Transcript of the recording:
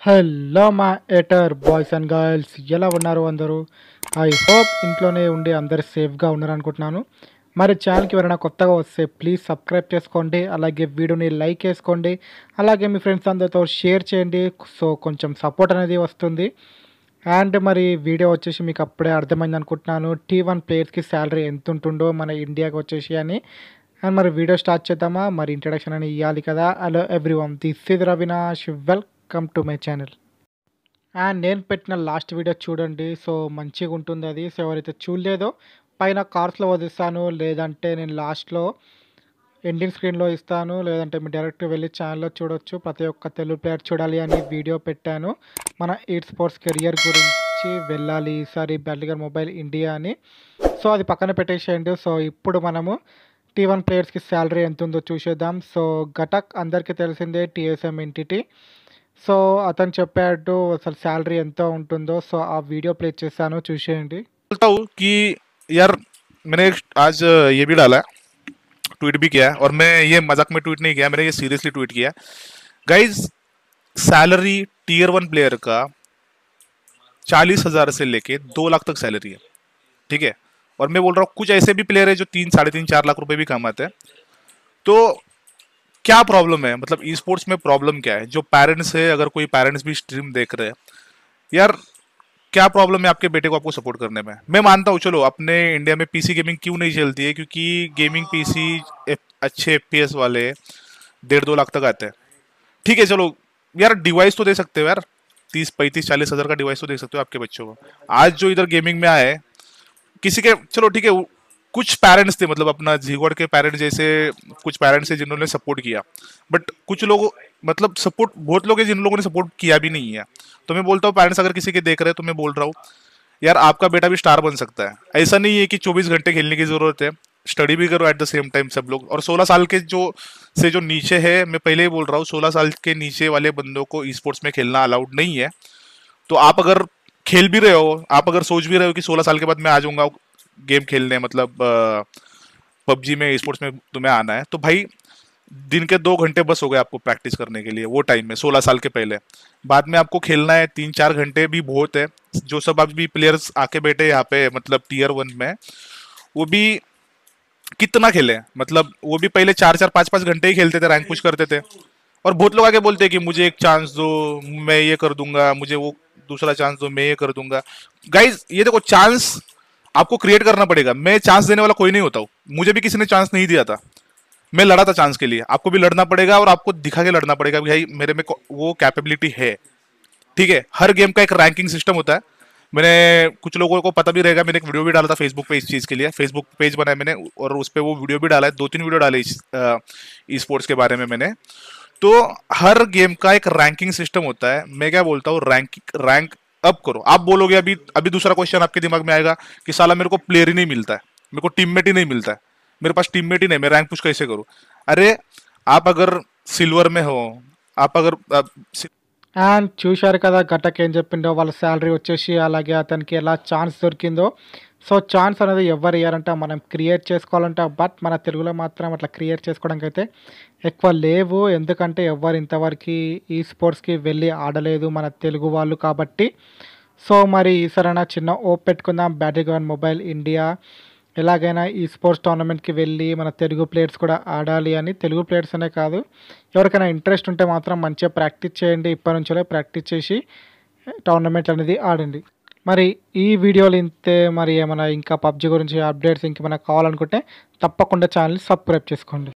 Hello మా ఎటర్ boys and girls, ఎలా ఉన్నారు అందరూ? ఐ హోప్ ఇంట్లోనే ఉండి అందరు సేఫ్గా ఉన్నారు అనుకుంటున్నాను. మరి ఛానల్కి ఎవరైనా కొత్తగా వస్తే ప్లీజ్ సబ్స్క్రైబ్ చేసుకోండి, అలాగే వీడియోని లైక్ చేసుకోండి, అలాగే మీ ఫ్రెండ్స్ అందరితో షేర్ చేయండి. సో కొంచెం సపోర్ట్ అనేది వస్తుంది. అండ్ మరి వీడియో వచ్చేసి మీకు అప్పుడే అర్థమైంది అనుకుంటున్నాను, T1 ప్లేయర్స్కి శాలరీ ఎంత ఉంటుండో మన ఇండియాకి వచ్చేసి అని. అండ్ మరి వీడియో స్టార్ట్ చేద్దామా? మరి ఇంట్రడక్షన్ అని ఇవ్వాలి కదా. Hello everyone, this is Avinash, welcome to my channel. And నేను పెట్టిన లాస్ట్ వీడియో చూడండి, సో మంచిగా ఉంటుంది అది. సో ఎవరైతే చూడలేదో పైన కార్డ్స్లో వదిస్తాను, లేదంటే నేను లాస్ట్లో ఎండింగ్ స్క్రీన్లో ఇస్తాను, లేదంటే మీరు డైరెక్ట్ వెళ్ళి ఛానల్లో చూడొచ్చు. ప్రతి ఒక్క తెలుగు ప్లేయర్ చూడాలి అని వీడియో పెట్టాను. మన ఈట్ స్పోర్ట్స్ కెరియర్ గురించి వెళ్ళాలి ఈసారి బ్యాటిల్గ్రౌండ్ మొబైల్ ఇండియా అని. సో అది పక్కన పెట్టేసేయండి. సో ఇప్పుడు మనము T1 ప్లేయర్స్కి శాలరీ ఎంత ఉందో చూసేద్దాం. సో ఘటక్ అందరికీ తెలిసిందే, TSM ఎంటిటీ. సో అతను చెప్పాడు అసలు శాలరీ ఎంత ఉంటుందో. సో ఆ వీడియో ప్లే చేశాను, చూసేయండి. बोलता हूँ कि यार मैंने आज ये भी डाला ट्वीट भी किया और मैं ये मजाक में ट्वीट नहीं किया, मैंने ये सीरियसली ट्वीट किया। गाइज सैलरी टीयर 1 प्लेयर का 40,000 से लेके 2 लाख तक सैलरी है, ठीक है। और मैं बोल रहा हूँ कुछ ऐसे भी प्लेयर है जो 3, 3.5, 4 लाख रुपए भी कमाते हैं। तो क्या प्रॉब्लम है, मतलब ई स्पोर्ट्स में प्रॉब्लम क्या है? जो पेरेंट्स है, अगर कोई पेरेंट्स भी स्ट्रीम देख रहे हैं, यार क्या प्रॉब्लम है आपके बेटे को आपको सपोर्ट करने में? मैं मानता हूँ चलो अपने इंडिया में पीसी गेमिंग क्यों नहीं चलती है, क्योंकि गेमिंग पीसी अच्छे एफपीएस वाले 1.5-2 लाख तक आते हैं, ठीक है। चलो यार डिवाइस तो दे सकते हो यार, 30, 35, 40 हजार का डिवाइस तो दे सकते हो आपके बच्चों को। आज जो इधर गेमिंग में आए किसी के, चलो ठीक है, कुछ पेरेंट्स थे, मतलब अपना जीगोड के पेरेंट्स जैसे कुछ पेरेंट्स है जिन्होंने सपोर्ट किया, बट कुछ लोग, मतलब सपोर्ट बहुत लोग हैं जिन लोगों ने सपोर्ट किया भी नहीं है। तो मैं बोलता हूँ पेरेंट्स अगर किसी के देख रहे हैं तो मैं बोल रहा हूँ यार आपका बेटा भी स्टार बन सकता है। ऐसा नहीं है कि 24 घंटे खेलने की जरूरत है, स्टडी भी करो एट द सेम टाइम सब लोग। और 16 साल के जो नीचे है, मैं पहले ही बोल रहा हूँ 16 साल के नीचे वाले बंदों को ई स्पोर्ट्स में खेलना अलाउड नहीं है। तो आप अगर खेल भी रहे हो, आप अगर सोच भी रहे हो कि 16 साल के बाद मैं आ जाऊंगा गेम खेलने, मतलब पबजी में ई स्पोर्ट्स में तुम्हें आना है, तो भाई दिन के 2 घंटे बस हो गए आपको प्रैक्टिस करने के लिए वो टाइम में 16 साल के पहले। बाद में आपको खेलना है 3-4 घंटे भी बहुत है। जो सब अभी प्लेयर्स आके बैठे यहाँ पे, मतलब टीयर 1 में, वो भी कितना खेले, मतलब वो भी पहले 4-4, 5-5 घंटे ही खेलते थे, रैंक पुश करते थे। और बहुत लोग आके बोलते हैं कि मुझे एक चांस दो, मैं ये कर दूंगा, मुझे वो दूसरा चांस दो, मैं ये कर दूंगा। गाइज ये देखो, चांस आपको क्रिएट करना पड़ेगा। मैं चांस देने वाला कोई नहीं होता हूँ, मुझे भी किसी ने चांस नहीं दिया था, मैं लड़ा था चांस के लिए। आपको भी लड़ना पड़ेगा और आपको दिखा के लड़ना पड़ेगा भाई मेरे में वो कैपेबिलिटी है, ठीक है। हर गेम का एक रैंकिंग सिस्टम होता है। मैंने, कुछ लोगों को पता भी रहेगा, मैंने एक वीडियो भी डाला था फेसबुक पे इस चीज के लिए, फेसबुक पेज बनाया मैंने और उस पर वो वीडियो भी डाला है, 2-3 वीडियो डाले इस ई स्पोर्ट्स के बारे में मैंने। तो हर गेम का एक रैंकिंग सिस्टम होता है। मैं क्या बोलता हूँ, रैंक अप करो। आप बोलोगे अभी अभी दूसरा क्वेश्चन आपके दिमाग में आएगा कि साला मेरे को प्लेयर ही नहीं मिलता है, मेरे को टीममेट ही नहीं मिलता है, मेरे पास टीममेट ही नहीं, मैं रैंक पुश कैसे करूं? अरे आप अगर सिल्वर में हो, आप अगर అండ్ చూశారు కదా ఘటక్ ఏం చెప్పిండో, వాళ్ళ శాలరీ వచ్చేసి, అలాగే అతనికి ఎలా ఛాన్స్ దొరికిందో. సో ఛాన్స్ అనేది ఎవరు ఇయ్యారంట, మనం క్రియేట్ చేసుకోవాలంట. బట్ మన తెలుగులో మాత్రం అట్లా క్రియేట్ చేసుకోవడానికి అయితే ఎక్కువ లేవు, ఎందుకంటే ఎవరు ఇంతవరకు ఈ స్పోర్ట్స్కి వెళ్ళి ఆడలేదు మన తెలుగు వాళ్ళు కాబట్టి. సో మరి ఈసారైనా చిన్న ఓప్ పెట్టుకుందాం, బ్యాటిల్గ్రౌండ్ మొబైల్ ఇండియా ఎలాగైనా ఈ స్పోర్ట్స్ టోర్నమెంట్కి వెళ్ళి మన తెలుగు ప్లేయర్స్ కూడా ఆడాలి అని. తెలుగు ప్లేయర్స్ అనే కాదు, ఎవరికైనా ఇంట్రెస్ట్ ఉంటే మాత్రం మంచిగా ప్రాక్టీస్ చేయండి, ఇప్పటి నుంచే ప్రాక్టీస్ చేసి టోర్నమెంట్ అనేది ఆడండి. మరి ఈ వీడియోలు ఇంతే. మరి ఏమైనా ఇంకా పబ్జి గురించి అప్డేట్స్ ఇంకేమైనా కావాలనుకుంటే తప్పకుండా ఛానల్ని సబ్స్క్రైబ్ చేసుకోండి.